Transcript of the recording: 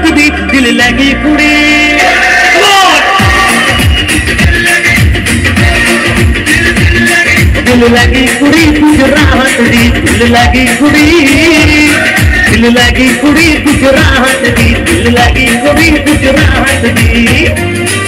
गुजरात दी दिल लगी कुड़ी दिल लगी कुड़ी गुजरात दी दिल लगी कुड़ी दिल लगी कुड़ी गुजरात दी दिल लगी कुड़ी गुजरात दी